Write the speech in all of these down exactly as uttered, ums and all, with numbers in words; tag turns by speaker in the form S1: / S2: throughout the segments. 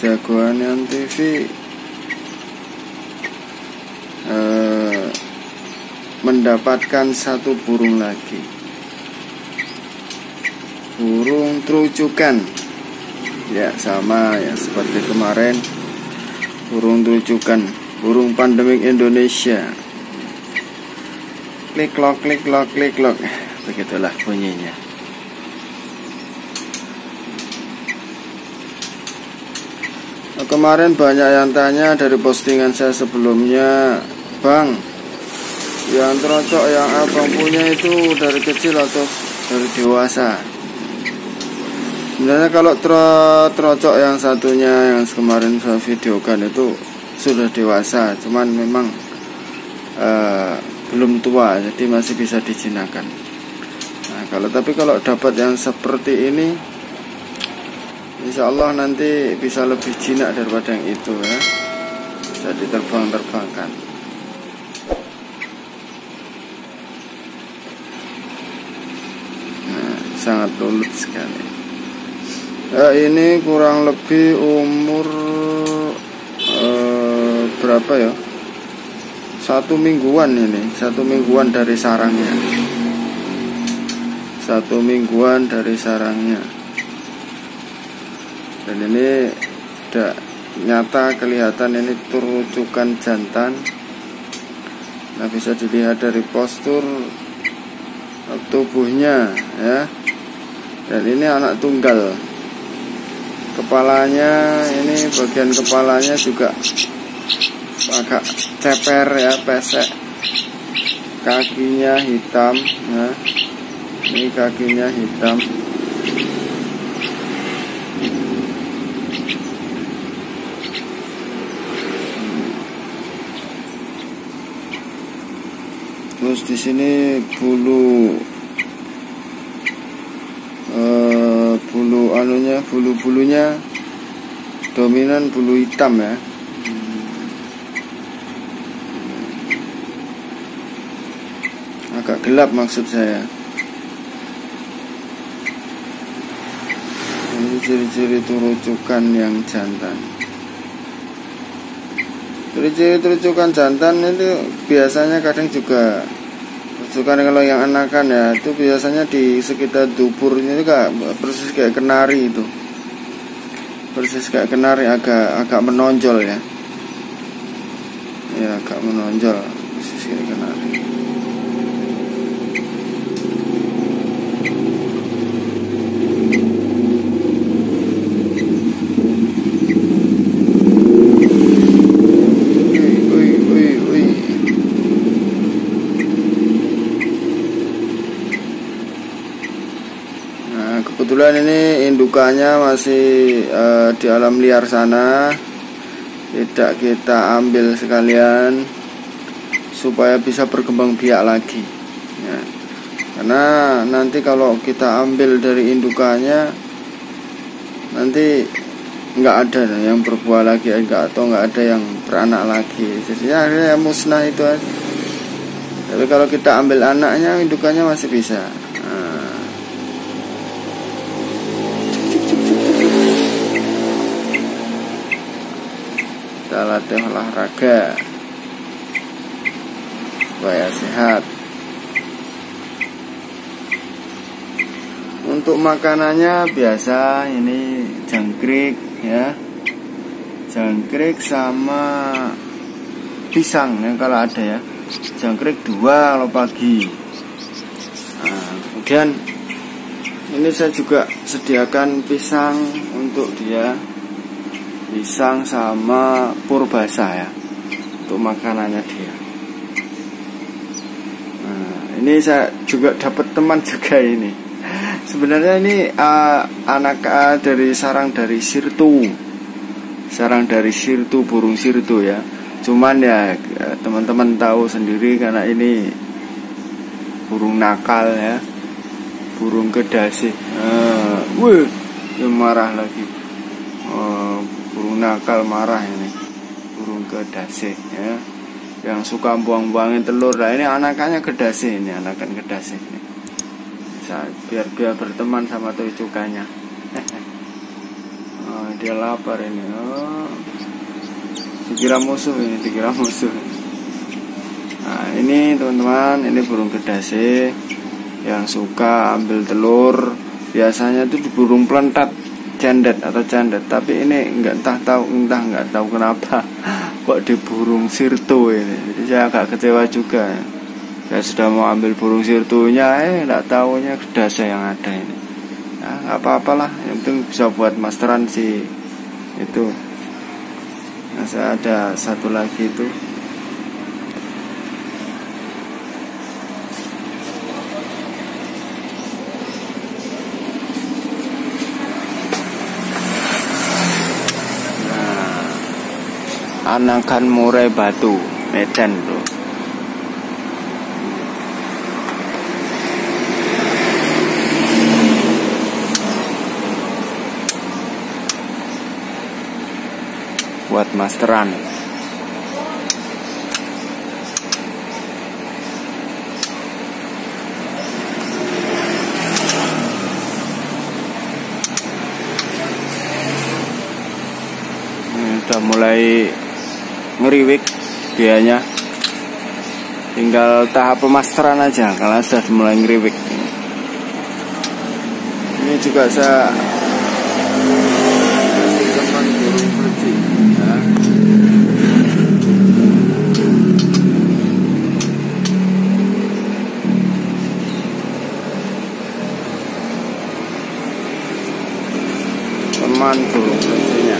S1: Jagoan T V eh, mendapatkan satu burung lagi, burung trucukan. Ya, sama ya seperti kemarin, burung trucukan, burung pandemik Indonesia. Klik lok, klik lok, klik lok, begitulah bunyinya. Nah, kemarin banyak yang tanya dari postingan saya sebelumnya, Bang, yang terocok yang abang punya itu dari kecil atau dari dewasa? Sebenarnya kalau tro terocok yang satunya yang kemarin saya videokan itu sudah dewasa, cuman memang uh, belum tua, jadi masih bisa dijinakkan. Nah, kalau tapi kalau dapat yang seperti ini, insya Allah nanti bisa lebih jinak daripada yang itu ya, bisa diterbang-terbangkan. Nah, sangat lulus sekali. Ya, ini kurang lebih umur eh, berapa ya? Satu mingguan ini, satu mingguan dari sarangnya, satu mingguan dari sarangnya. Dan ini tidak nyata kelihatan ini trucukan jantan. Nah, bisa dilihat dari postur tubuhnya ya. Dan ini anak tunggal. Kepalanya ini, bagian kepalanya juga agak ceper ya, pesek. Kakinya hitam ya. Ini kakinya hitam. Terus di sini bulu uh, bulu anunya, bulu-bulunya dominan bulu hitam ya. Agak gelap maksud saya. Ini ciri-ciri trucukan yang jantan. Ciri-ciri trucukan jantan itu biasanya kadang juga trucukan kalau yang anakan ya, itu biasanya di sekitar duburnya itu kayak persis kayak kenari itu. Persis kayak kenari, agak agak menonjol ya. Ya, agak menonjol persis kayak kenari. Kebetulan ini indukannya masih uh, di alam liar sana, tidak kita ambil sekalian supaya bisa berkembang biak lagi ya. Karena nanti kalau kita ambil dari indukannya, nanti nggak ada yang berbuah lagi enggak, atau nggak ada yang beranak lagi, jadi akhirnya musnah itu aja. Tapi kalau kita ambil anaknya, indukannya masih bisa. Kita latih olahraga supaya sehat. Untuk makanannya biasa ini jangkrik ya, jangkrik sama pisang ya kalau ada ya. Jangkrik dua kalau pagi. Nah, kemudian ini saya juga sediakan pisang untuk dia, pisang sama pur basah ya, untuk makanannya dia. Nah, ini saya juga dapat teman juga ini. Sebenarnya ini uh, anak uh, dari sarang dari sirtu, sarang dari sirtu, burung sirtu ya. Cuman ya teman-teman tahu sendiri karena ini burung nakal ya, burung kedasi. Uh, wih, dia marah lagi. Uh, burung nakal marah ini, burung kedasi ya, yang suka buang-buangin telur. Nah ini anakannya kedasi, ini anakan kedasi ini. Bisa biar biar berteman sama trucukannya. Oh, dia lapar ini. Oh, dikira musuh ini, dikira musuh. Nah ini teman-teman, ini burung gedase yang suka ambil telur. Biasanya itu di burung pelentat, cendet atau cendet, tapi ini enggak entah tahu entah enggak tahu kenapa kok di burung sirtu ini. Jadi saya agak kecewa juga. Saya sudah mau ambil burung sirtunya, eh enggak tahunya gedase yang ada ini. Nah, nggak apa-apalah, yang penting bisa buat masteran sih itu. Nah, saya ada satu lagi itu. Nah, anakan murai batu Medan bro. Buat masteran. Ini udah mulai ngeriwik dianya, tinggal tahap pemasteran aja kalau sudah mulai ngeriwik. Ini juga saya teman burung perci. Teman burung percinya.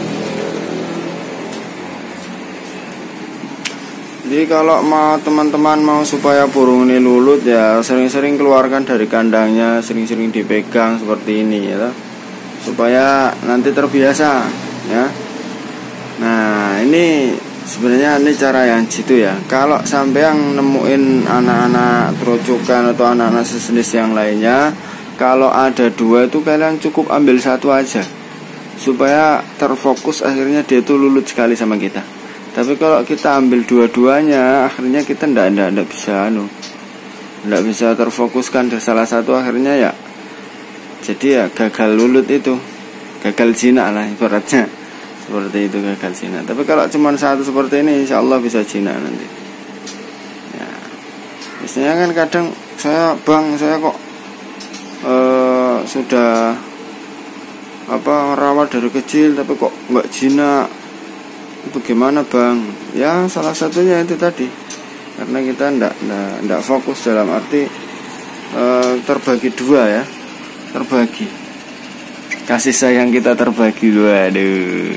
S1: Jadi kalau mau teman-teman mau supaya burung ini lulut ya sering-sering keluarkan dari kandangnya, sering-sering dipegang seperti ini ya, supaya nanti terbiasa ya. Nah ini sebenarnya ini cara yang jitu ya. Kalau sampai yang nemuin anak-anak terocokan atau anak-anak sejenis yang lainnya, kalau ada dua itu kalian cukup ambil satu aja, supaya terfokus, akhirnya dia tuh lulut sekali sama kita. Tapi kalau kita ambil dua-duanya, akhirnya kita ndak ndak ndak bisa anu, ndak bisa terfokuskan dari salah satu, akhirnya ya jadi ya gagal lulut itu, gagal jinak lah ibaratnya seperti itu, gagal jinak. Tapi kalau cuma satu seperti ini, insya Allah bisa jinak nanti. Ya, biasanya kan kadang saya bang saya kok uh, sudah apa rawat dari kecil tapi kok nggak jinak. Bagaimana bang? Ya salah satunya itu tadi, karena kita ndak ndak, ndak fokus, dalam arti e, terbagi dua ya, terbagi kasih sayang kita terbagi dua. Aduh.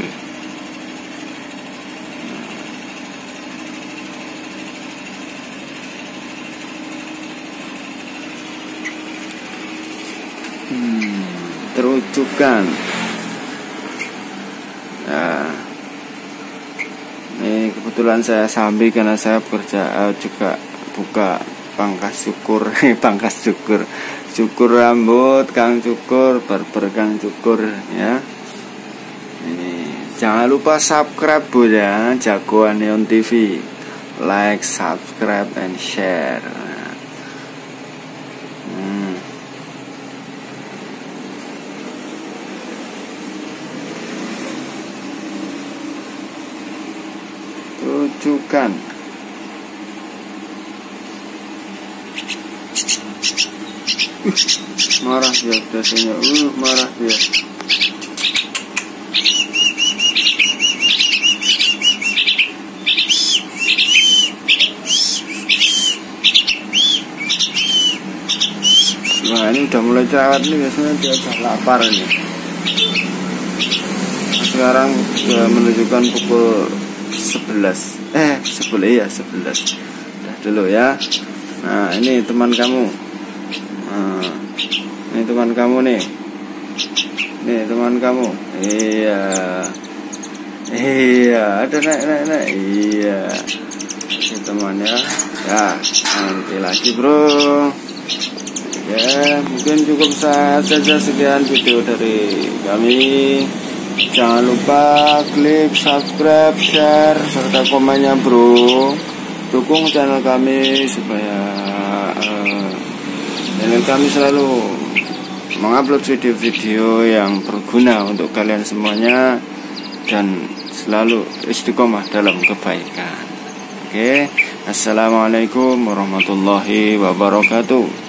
S1: Hmm, terucukan. Nah, ini kebetulan saya sambil karena saya bekerja uh, juga buka pangkas cukur, pangkas cukur, cukur rambut Kang Cukur, barber Kang Cukur ya. Ini jangan lupa subscribe bu ya, Jagoan Neon T V, like, subscribe, and share. Hmm. Rujukan. Marah dia biasanya, uh, marah dia. Nah ini udah mulai cerewet nih, biasanya dia udah lapar ini. Sekarang sudah menunjukkan pukul sebelas, eh sepuluh ya sebelas. Udah dulu ya. Nah ini teman kamu, nah, ini teman kamu nih, nih teman kamu, iya, iya, ada naik naik naik, iya, ini temannya, ya nanti lagi bro. Ya mungkin cukup saja sekian video dari kami. Jangan lupa klik subscribe, share, serta komennya bro. Dukung channel kami supaya uh, channel kami selalu mengupload video-video yang berguna untuk kalian semuanya, dan selalu istiqomah dalam kebaikan. Oke, assalamualaikum warahmatullahi wabarakatuh.